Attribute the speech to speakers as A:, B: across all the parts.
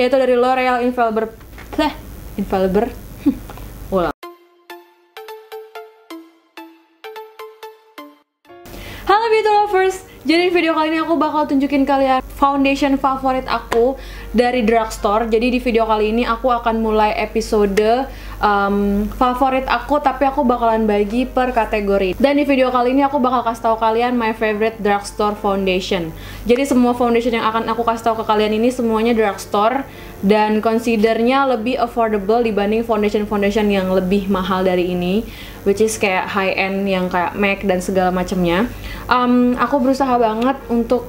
A: yaitu dari L'Oreal Infallible. Ulang. Halo beauty lovers, jadi di video kali ini aku bakal tunjukin kalian foundation favorit aku dari drugstore. Jadi di video kali ini aku akan mulai episode favorit aku, tapi aku bakalan bagi per kategori. Dan di video kali ini aku bakal kasih tahu kalian my favorite drugstore foundation. Jadi semua foundation yang akan aku kasih tahu ke kalian ini semuanya drugstore dan considernya lebih affordable dibanding foundation yang lebih mahal dari ini, which is kayak high end yang kayak MAC dan segala macamnya. Aku berusaha banget untuk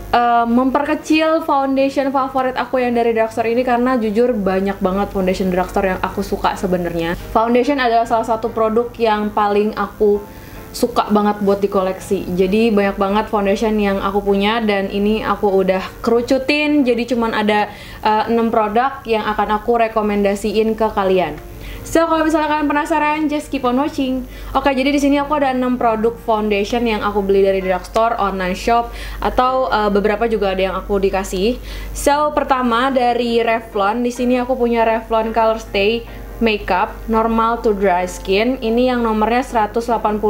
A: memperkecil foundation favorit aku yang dari drugstore ini karena jujur banyak banget foundation drugstore yang aku suka sebenarnya. Foundation adalah salah satu produk yang paling aku suka banget buat dikoleksi. Jadi banyak banget foundation yang aku punya dan ini aku udah kerucutin jadi cuman ada 6 produk yang akan aku rekomendasiin ke kalian. So, kalau misalnya kalian penasaran, just keep on watching. Oke, jadi di sini aku ada 6 produk foundation yang aku beli dari drugstore, online shop, atau beberapa juga ada yang aku dikasih. So, pertama dari Revlon. Di sini aku punya Revlon Color Stay Makeup Normal to Dry Skin. Ini yang nomornya 180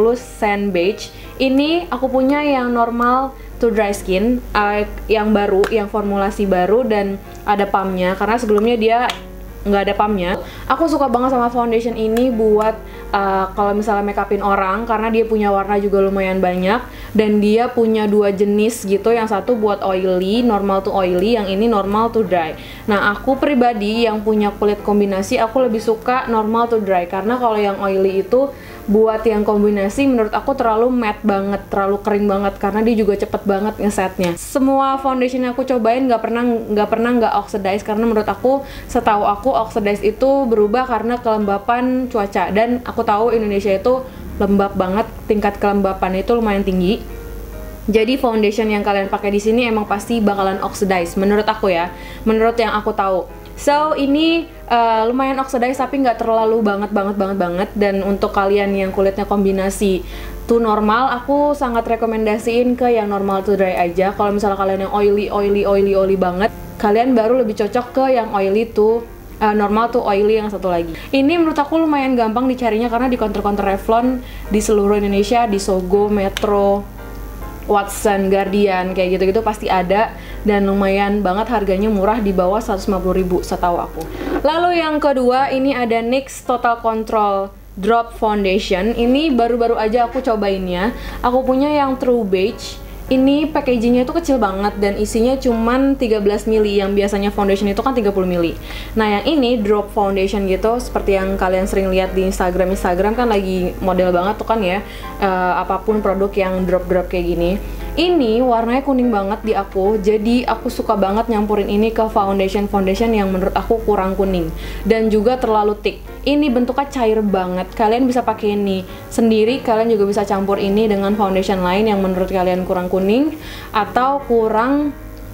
A: Sand Beige. Ini aku punya yang normal to dry skin, yang baru, yang formulasi baru dan ada pumpnya. Karena sebelumnya dia nggak ada pumpnya. Aku suka banget sama foundation ini buat kalau misalnya make upin orang karena dia punya warna juga lumayan banyak dan dia punya 2 jenis gitu, yang satu buat oily, normal to oily, yang ini normal to dry. Nah, aku pribadi yang punya kulit kombinasi aku lebih suka normal to dry karena kalau yang oily itu buat yang kombinasi menurut aku terlalu matte banget, terlalu kering banget karena dia juga cepet banget ngesetnya. Semua foundation yang aku cobain nggak pernah nggak oxidize karena menurut aku, setahu aku oxidize itu berubah karena kelembapan cuaca dan aku tahu Indonesia itu lembab banget, tingkat kelembapan itu lumayan tinggi. Jadi foundation yang kalian pakai di sini emang pasti bakalan oxidize menurut aku ya, menurut yang aku tahu. So ini lumayan oxidize tapi nggak terlalu banget. Dan untuk kalian yang kulitnya kombinasi to normal, aku sangat rekomendasiin ke yang normal to dry aja. Kalau misalnya kalian yang oily banget, kalian baru lebih cocok ke yang oily to normal to oily yang satu lagi. Ini menurut aku lumayan gampang dicarinya karena di counter-counter Revlon di seluruh Indonesia, di Sogo, Metro, Watson, Guardian, kayak gitu-gitu pasti ada dan lumayan banget harganya, murah, di bawah 150.000 setahu aku. Lalu yang kedua ini ada NYX Total Control Drop Foundation. Ini baru-baru aja aku cobainnya. Aku punya yang True Beige. Ini packagingnya itu kecil banget dan isinya cuman 13 ml, yang biasanya foundation itu kan 30 ml. Nah, yang ini drop foundation gitu, seperti yang kalian sering lihat di Instagram kan lagi model banget tuh kan ya, apapun produk yang drop kayak gini. Ini warnanya kuning banget di aku, jadi aku suka banget nyampurin ini ke foundation yang menurut aku kurang kuning dan juga terlalu thick. Ini bentuknya cair banget, kalian bisa pakai ini sendiri, kalian juga bisa campur ini dengan foundation lain yang menurut kalian kurang kuning atau kurang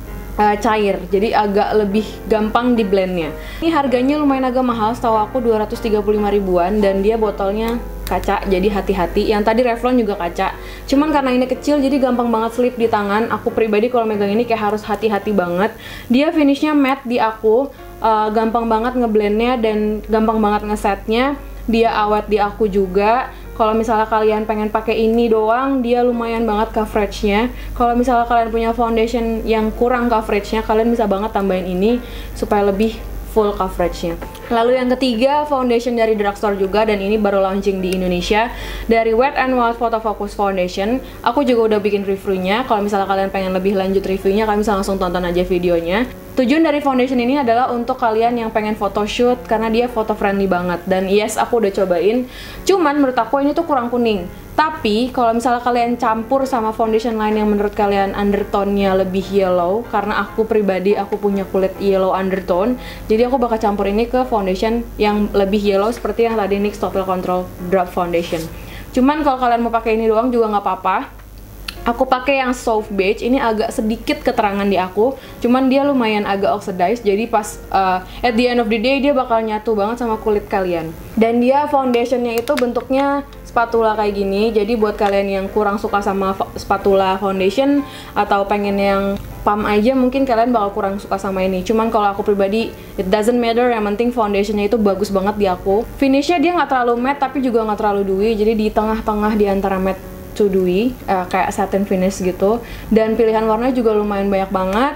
A: cair, jadi agak lebih gampang di blendnya. Ini harganya lumayan agak mahal, setahu aku 235 ribuan dan dia botolnya kaca, jadi hati-hati. Yang tadi Revlon juga kaca, cuman karena ini kecil jadi gampang banget slip di tangan. Aku pribadi kalau megang ini kayak harus hati-hati banget. Dia finishnya matte di aku, gampang banget ngeblendnya dan gampang banget ngesetnya. Dia awet di aku juga. Kalau misalnya kalian pengen pakai ini doang, dia lumayan banget coveragenya. Kalau misalnya kalian punya foundation yang kurang coveragenya, kalian bisa banget tambahin ini supaya lebih full coveragenya. Lalu yang ketiga, foundation dari drugstore juga, dan ini baru launching di Indonesia, dari Wet n Wild Photo Focus Foundation. Aku juga udah bikin reviewnya. Kalau misalnya kalian pengen lebih lanjut reviewnya, kalian bisa langsung tonton aja videonya. Tujuan dari foundation ini adalah untuk kalian yang pengen photoshoot karena dia photo friendly banget. Dan yes, aku udah cobain. Cuman menurut aku ini tuh kurang kuning. Tapi kalau misalnya kalian campur sama foundation lain yang menurut kalian undertone-nya lebih yellow, karena aku pribadi aku punya kulit yellow undertone, jadi aku bakal campur ini ke foundation yang lebih yellow seperti yang tadi NYX Total Control Drop Foundation. Cuman kalau kalian mau pakai ini doang juga nggak apa-apa. Aku pakai yang soft beige, ini agak sedikit keterangan di aku, cuman dia lumayan agak oxidize, jadi pas at the end of the day dia bakal nyatu banget sama kulit kalian. Dan dia foundationnya itu bentuknya spatula kayak gini, jadi buat kalian yang kurang suka sama spatula foundation atau pengen yang pump aja mungkin kalian bakal kurang suka sama ini. Cuman kalau aku pribadi, it doesn't matter, yang penting foundationnya itu bagus banget di aku. Finishnya dia nggak terlalu matte tapi juga nggak terlalu dewy, jadi di tengah-tengah di antara matte to dewy, kayak satin finish gitu. Dan pilihan warnanya juga lumayan banyak banget.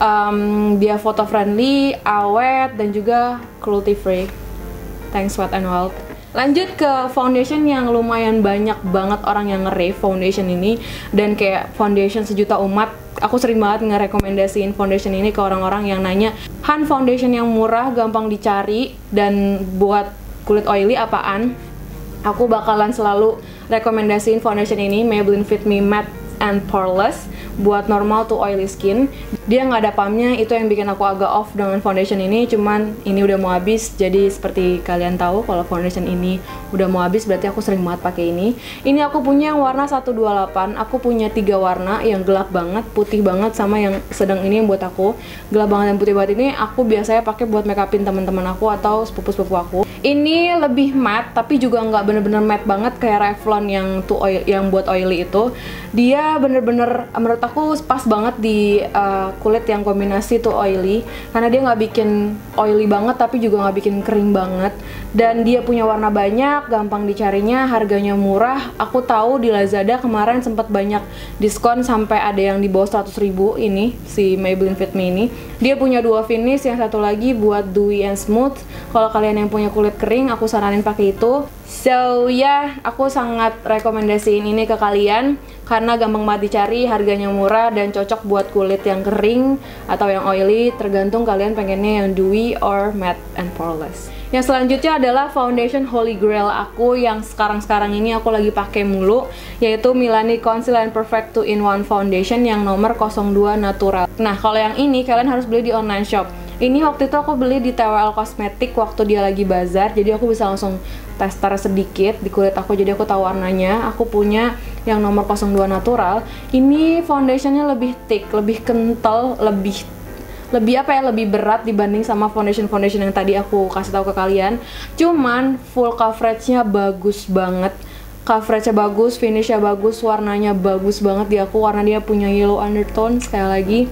A: Dia photo friendly, awet, dan juga cruelty free. Thanks Wet n Wild. Lanjut ke foundation yang lumayan banyak banget orang yang nge-rave foundation ini, dan kayak foundation sejuta umat. Aku sering banget ngerekomendasiin foundation ini ke orang-orang yang nanya, Han, foundation yang murah, gampang dicari, dan buat kulit oily apaan? Aku bakalan selalu rekomendasiin foundation ini, Maybelline Fit Me Matte and Poreless, buat normal to oily skin. Dia nggak ada pumpnya, itu yang bikin aku agak off dengan foundation ini. Cuman ini udah mau habis, jadi seperti kalian tahu kalau foundation ini udah mau habis berarti aku sering banget pakai ini. Ini aku punya yang warna 128. Aku punya 3 warna, yang gelap banget, putih banget, sama yang sedang ini yang buat aku. Gelap banget dan putih banget ini aku biasanya pakai buat make upin teman-teman aku atau sepupu-sepupu aku. Ini lebih matte tapi juga nggak bener-bener matte banget kayak Revlon yang yang buat oily itu. Dia bener-bener menurut aku pas banget di kulit yang kombinasi tuh oily, karena dia nggak bikin oily banget tapi juga nggak bikin kering banget. Dan dia punya warna banyak, gampang dicarinya, harganya murah. Aku tahu di Lazada kemarin sempat banyak diskon sampai ada yang di bawah 100.000 ini si Maybelline Fit Me ini. Dia punya 2 finish, yang satu lagi buat dewy and smooth. Kalau kalian yang punya kulit kering, aku saranin pakai itu. So aku sangat rekomendasiin ini ke kalian karena gampang banget dicari, harganya murah, dan cocok buat kulit yang kering atau yang oily, tergantung kalian pengennya yang dewy or matte and poreless. Yang selanjutnya adalah foundation holy grail aku yang sekarang-sekarang ini aku lagi pakai mulu, yaitu Milani Conceal and Perfect 2-in-1 Foundation yang nomor 02 Natural. Nah, kalau yang ini kalian harus beli di online shop. Ini waktu itu aku beli di TWL Cosmetic waktu dia lagi bazar, jadi aku bisa langsung tester sedikit di kulit aku, jadi aku tahu warnanya. Aku punya yang nomor 02 Natural. Ini foundationnya lebih thick, lebih kental, lebih lebih berat dibanding sama foundation yang tadi aku kasih tahu ke kalian. Cuman full coveragenya bagus banget. Coveragenya bagus, finishnya bagus, warnanya bagus banget di aku. Warna dia punya yellow undertone sekali lagi.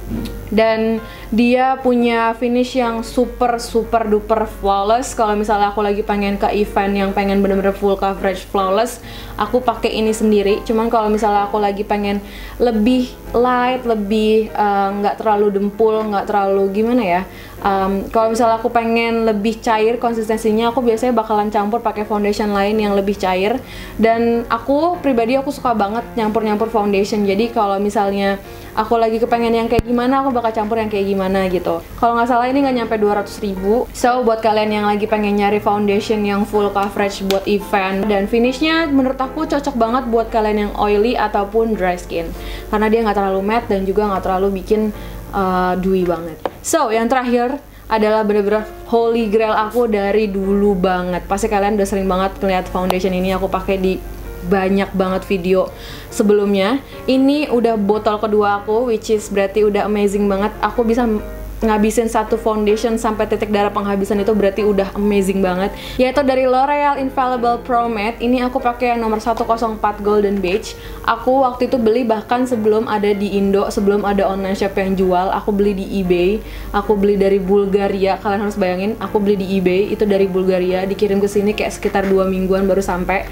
A: Dan dia punya finish yang super duper flawless. Kalau misalnya aku lagi pengen ke event yang pengen bener-bener full coverage flawless, aku pakai ini sendiri. Cuman kalau misalnya aku lagi pengen lebih light, lebih nggak terlalu dempul, nggak terlalu gimana ya, kalau misalnya aku pengen lebih cair konsistensinya, aku biasanya bakalan campur pakai foundation lain yang lebih cair. Dan aku pribadi aku suka banget nyampur foundation. Jadi kalau misalnya aku lagi kepengen yang kayak gimana, aku bakal campur yang kayak gimana gitu. Kalau nggak salah ini nggak nyampe 200.000. So buat kalian yang lagi pengen nyari foundation yang full coverage buat event, dan finishnya menurut aku cocok banget buat kalian yang oily ataupun dry skin, karena dia nggak terlalu matte dan juga nggak terlalu bikin dewy banget. So yang terakhir adalah bener-bener holy grail aku dari dulu banget. Pasti kalian udah sering banget melihat foundation ini aku pakai di banyak banget video sebelumnya. Ini udah botol kedua aku, which is berarti udah amazing banget. Aku bisa ngabisin satu foundation sampai titik darah penghabisan, itu berarti udah amazing banget. Yaitu dari L'Oreal Infallible Pro Matte. Ini aku pakai yang nomor 104 Golden Beige. Aku waktu itu beli bahkan sebelum ada di Indo, sebelum ada online shop yang jual. Aku beli di eBay. Aku beli dari Bulgaria. Kalian harus bayangin, aku beli di eBay itu dari Bulgaria, dikirim ke sini kayak sekitar 2 mingguan baru sampai.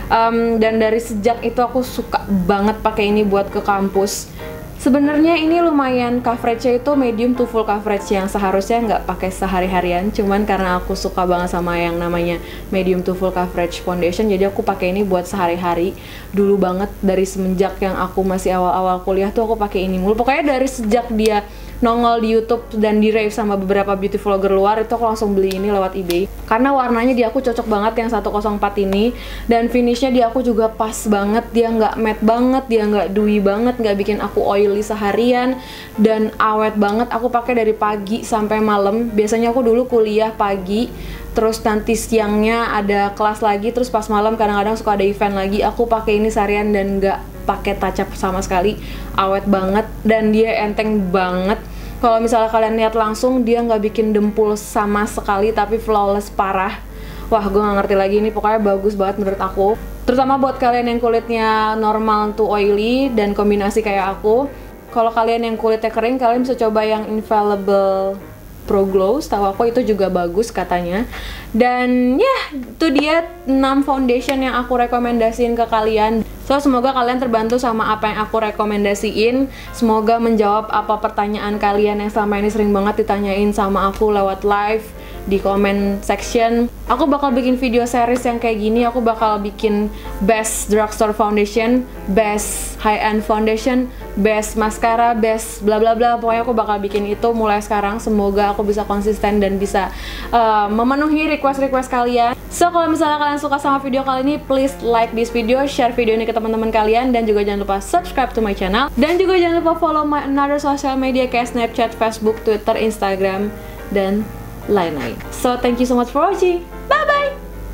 A: Dan dari sejak itu aku suka banget pakai ini buat ke kampus. Sebenarnya ini lumayan coveragenya itu medium to full coverage, yang seharusnya nggak pakai sehari-harian. Cuman karena aku suka banget sama yang namanya medium to full coverage foundation, jadi aku pakai ini buat sehari-hari. Dulu banget dari semenjak yang aku masih awal-awal kuliah tuh aku pakai ini mulu. Pokoknya dari sejak dia nongol di YouTube dan di rave sama beberapa beauty vlogger luar, itu aku langsung beli ini lewat eBay. Karena warnanya di aku cocok banget yang 104 ini, dan finishnya di aku juga pas banget. Dia nggak matte banget, dia nggak dewy banget, nggak bikin aku oily seharian, dan awet banget. Aku pakai dari pagi sampai malam. Biasanya aku dulu kuliah pagi, terus nanti siangnya ada kelas lagi, terus pas malam kadang-kadang suka ada event lagi. Aku pakai ini seharian dan nggak pakai touch up sama sekali. Awet banget dan dia enteng banget. Kalau misalnya kalian lihat langsung, dia nggak bikin dempul sama sekali, tapi flawless parah. Wah, gue nggak ngerti lagi, ini pokoknya bagus banget menurut aku. Terutama buat kalian yang kulitnya normal to oily dan kombinasi kayak aku. Kalau kalian yang kulitnya kering, kalian bisa coba yang Infallible Pro Glow, setahu aku itu juga bagus katanya. Dan ya, itu dia 6 foundation yang aku rekomendasiin ke kalian. So, semoga kalian terbantu sama apa yang aku rekomendasiin. Semoga menjawab apa pertanyaan kalian yang selama ini sering banget ditanyain sama aku lewat live di comment section. Aku bakal bikin video series yang kayak gini. Aku bakal bikin best drugstore foundation, best high-end foundation, best mascara, best bla bla bla. Pokoknya aku bakal bikin itu mulai sekarang. Semoga aku bisa konsisten dan bisa memenuhi request-request kalian. So, kalau misalnya kalian suka sama video kali ini, please like this video, share video ini ke teman-teman kalian, dan juga jangan lupa subscribe to my channel. Dan juga jangan lupa follow my another social media kayak Snapchat, Facebook, Twitter, Instagram, dan lain-lain. So, thank you so much for watching. Bye-bye!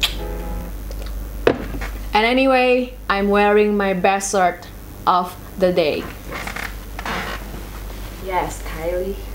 A: And anyway, I'm wearing my best shirt of the day. Yes, Kylie.